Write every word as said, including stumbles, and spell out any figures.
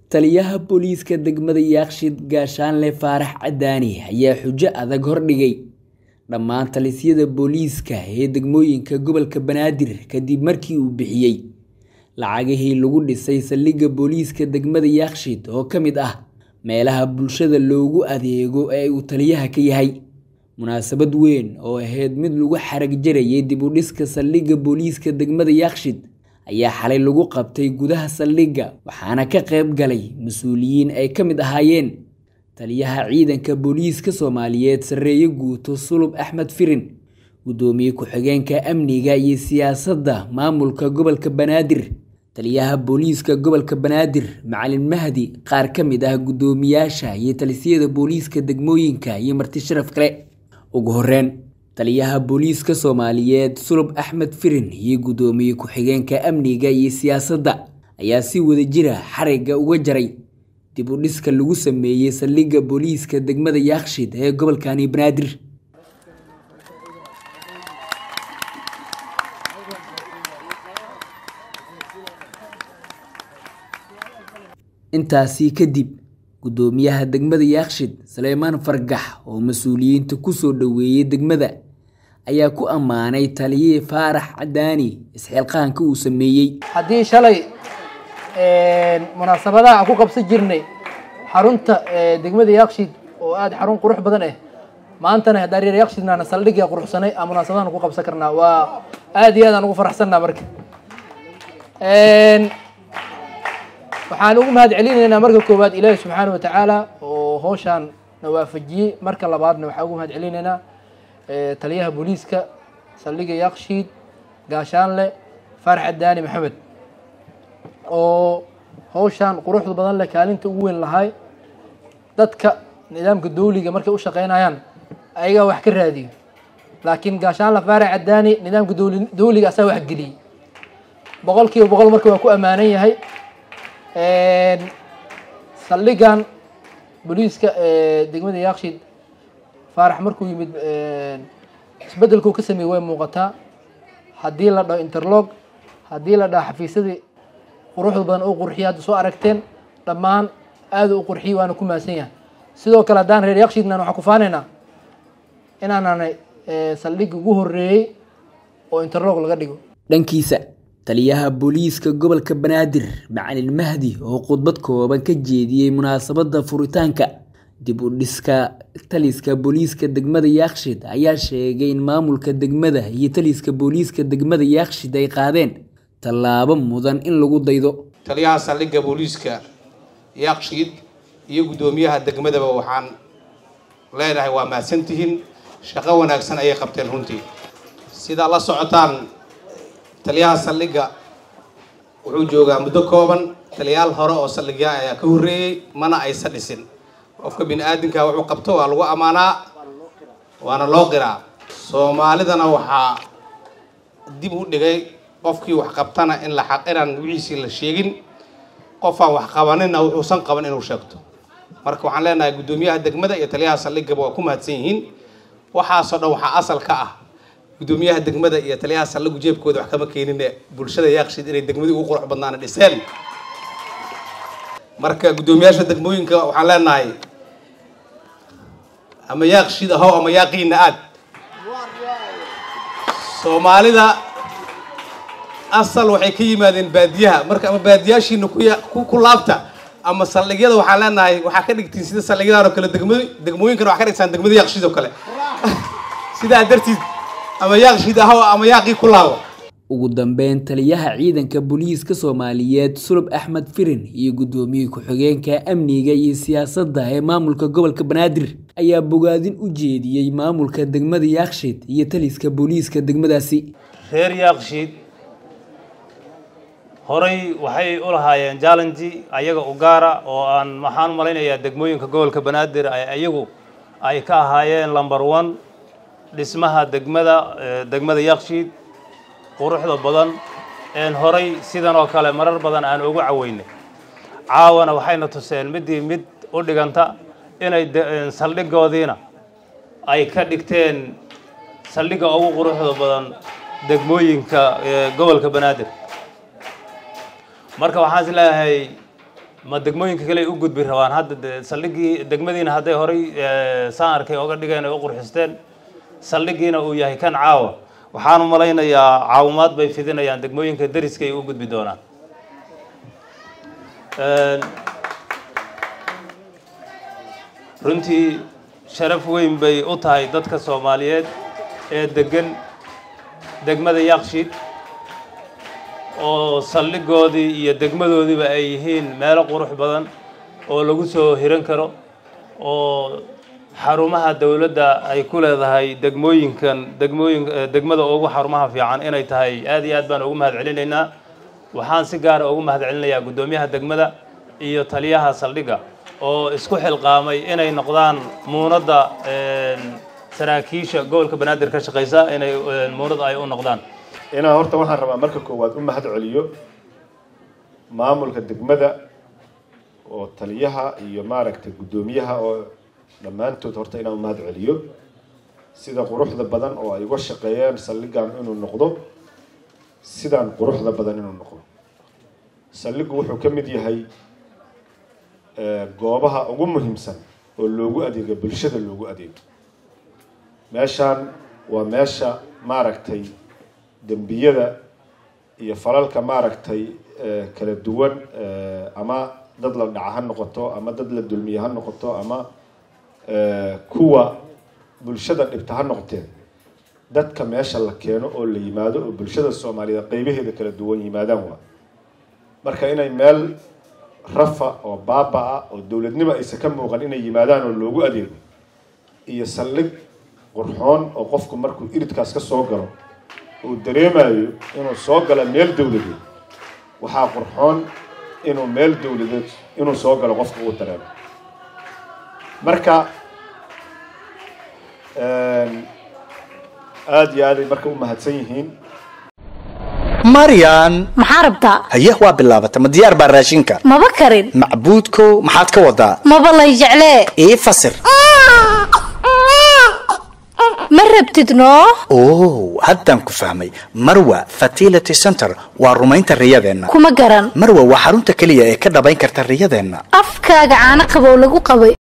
taliyaha booliiska degmada Yaaqshiid Gaashaanle Faarax Cadaani ayaa xujo adag hordhigay dhammaan talisyada booliiska ee degmooyinka gobolka Banaadir kadib markii uu bixiyay lacagihii lagu dhisay saldhigga booliiska degmada Yaaqshiid oo ka mid ah meelaha bulshada loogu adeego ee uu taliyaha ka yahay. munaasabad weyn oo ahayd mid lagu xarag jarayay dib u dhiska saldhigga booliiska degmada Yaaqshiid ayaa xalay lagu qabtay gudaha saldhigga waxaana ka qayb galay mas'uuliyiin ay ka mid ahaayeen taliyaha ciidanka booliiska Soomaaliyeed Sareeye Guuto Sulub Axmed Firin, gudoomiye ku-xigeenka amniga iyo siyaasadda maamulka gobolka Banaadir, taliyaha booliiska gobolka Banaadir Macalin Mahdi, qaar ka mid ah gudoomiyaasha iyo talisyada booliiska degmooyinka iyo marti sharaf kale. ugu horreyn taliyaha booliiska Soomaaliyeed Sulub Axmed Firin iyo gudoomiye ku-xigeenka amniga iyo siyaasadda ayaa si wada jira xariga uga jaray dib u dhiska lagu sameeyay saldhigga booliiska degmada Yaaqshiid ee gobolka Banaadir. intaasi kadib gudoomiyaha degmada Yaaqshiid Suleymaan Fargax oo mas'uuliyiinta ku soo dhaweeyay degmada ayaa ku ammaanay taliye Faarax Cadaani isxilqaanka uu sameeyay. haddii shalay ee munaasabadaha ku qabsan jirnay xarunta degmada Yaaqshiid oo aad xarun qurux badan ah, maantana hadariir Yaaqshiidna saldhigga quruxsanay ama munaasabadahan ku qabsan karnaa waa aad iyo aad aan ugu faraxsanahay. marka een waxaan ugu mahad celinaynaa marka koowaad Ilaahay subxaanahu wa tacaala oo hawshan nawaafajiyay. marka labaadna waxaan ugu mahad celinaynaa ee taliyaha booliiska saldhigga Yaaqshiid Gaashaanle Faarax Cadaani Maxamed oo hawshan quruxda badan leh kaalinta ugu weyn lahay. dadka nidaamka dawliga markay u shaqeynayaan ayaga wax ka raadiyo, laakiin Gaashaanle Faarax Cadaani nidaamka dawliga asaa wax geliyay boqolkiiba boqol. marka waa ku amaanan yahay. een saldhiggan booliiska ee degmada Yaaqshiid Faarax markuu yimid ee isbedelku ka sameeyay way muuqataa. haddii la dhaho interlog, haddii la dhaho xafiisadii quruxda badan oo qurxiya hadda soo aragteen dhammaan aad u qurxiy waana ku maasan yahay. sidoo kale haddaan reer Yaaqshiidna waxaan ku faanaynaa inaanay saldhigga ugu horreeyay oo interlog laga dhigo. dhankiisa taliyaha booliiska gobolka Banaadir Macalin Mahdi oo khudbad kooban ka jeediyay munaasabadda furitaanka dib u dhiska taliska booliiska degmada Yaaqshiid ayaa sheegay in maamulka degmada iyo taliska booliiska degmada Yaaqshiid ay qaadeen tallaabo mudan in lagu daydo. taliyaha saldhigga booliiska Yaaqshiid iyo gudoomiyaha degmadaba waxaan leenahay waa mahadsantihiin, shaqo wanaagsan ayay qabteen runtii. sida la socotaan taliyaha saldhigga wuxuu joogaa muddo kooban, taliyaal hore oo saldhigya ayaa ka horreeyay mana aysan dhisin. qofka bini'aadinka wuxuu qabto waa lagu amaanaa waana loo qiraa. Soomaalidana waxaa dib u dhigay qofkii wax qabtana in la xaq inaan wixiisii la sheegin, qofaan wax qabanina wuxuusan qaban inuu sheegto. marka waxaan leenahay gudoomiyaha degmada iyo taliyaha saldhiggaba waa ku mahadsan yihiin. waxaasoo dhan waxaa asal ka ah gudoomiyaha degmada iyo taliyaha saldhiggu jeebkooda wax kama keenin bulshada Yaaqshiid inay degmada ugu qurux badnaana dhiseen. marka gudoomiyaasha degmooyinka waxaan leenahay ama Yaaqshiid aho ama Yaaqiina aad. Soomaalida asal waxay ka yimaadeen baadiyaha, marka ama baadiyaashiina ku ku laabta ama saldhigyada waxaan leenahay waxaa ka dhigtiin sida saldhigyada oo kale degmada degmooyinkana wax ka dhigtaan degmada Yaaqshiid oo kale. sidaa dartiid ama Yaaqshiid aho ama Yaaqi ku laabo. ugu dambeyn taliyaha ciidanka booliiska Soomaaliyeed Sulub Axmed Firin iyo gudoomiye ku-xigeenka amniga iyo siyaasadda ee maamulka gobolka Banaadir ayaa bogaadin u jeediyay maamulka degmada Yaaqshiid iyo taliska booliiska degmadaasi. reer Yaaqshiid horay waxay u lahaayeen challenge ayaga u gaara oo aan maxaan malaynayaa degmooyinka gobolka Banaadir ay ayagu ay ka ahaayeen number one dhismaha degmada degmada Yaaqshiid quruxda badan een horay sidan oo kale marar badan aan ugu caweynay. caawana waxayna tuseen midii mid u dhiganta inay saldhiggoodiina ay ka dhigteen saldhigga ugu quruxda badan degmooyinka gobolka Banaadir. marka waxaan is leeyahay ma degmooyinka kale ay u gudbi rabaan hadda saldhigii degmadiina hadday horay saan arkay oga dhigeen oo u qurxisteen saldhigiina uu yahay kan caawa waxaan u malaynayaa caawimaad bay fidinayaan degmooyinka dariska ay u gudbi doonaan runtii sharaf weyn bay u tahay dadka Soomaaliyeed ee degan degmada Yaaqshiid oo saldhigoodii iyo degmadoodiiba ay yihiin meel qurux badan oo lagu soo hiran karo oo xarumaha dawladda ay ku leedahay degmooyinkan degmooyin degmada ugu xarumaha fiican inay tahay aad iyo aad baan ugu mahad celinaynaa waxaan si gaar ah ugu mahad celinayaa gudoomiyaha degmada iyo taliyaha saldhiga oo isku xilqaamay inay noqdaan muunada saraakiisha gobolka Banaadir ka shaqeysa inay muunada ay u noqdaan ina horta waxaan rabaa marka koowaad u mahad celiyo maamulka degmada oo taliyaha iyo maaragtay gudoomiyaha oo dhamaantood horta inaan u mahad celiyo sida quruxda badan oo ay uga shaqeeyeen saldhigan inuu noqdo sidaan quruxda badan inuu noqdo saldhigu wuxuu ka mid yahay goobaha ugu muhiimsan oo loogu adeego bulshada loogu adeego meeshaan waa meesha maaragtay dambiyada iyo falalka maaragtay kala duwan ama dad la dhaca ha noqoto ama dad la dulmiye ha noqoto ama kuwa bulshada dhibta ha noqoteen dadka meesha la keeno oo la yimaado oo bulshada Soomaaliyeed qaybaheeda kala duwan yimaadaan waa marka inay meel rafa oo baaba ah oo dawladnimo aysan ka muuqan inay yimaadaan oo loogu adeego iyo saldhig qurxoon oo qofku markuu iridkaas ka soo galo uu dareemayo inuu soo galo meel dawladeed waxaa qurxoon inuu meel dawladeed inuu soo galo qofku uu dareemo marka aad iyo aad ay marka u mahadsan yihiin Marian maxaa rabtaa haye waa bilaabata ma diyaar baa raashinka maba karin macbuudko maxaad ka wadaa maba la jeclee ii fasir ma rabtid noo oo haddaan ku fahmay Marwa Fertility Center waa rumaynta riyadeena kuma garan Marwa waa xarunta kaliya ee ka dhabayn karta riyadeena afkaaga caana qabow lagu qabay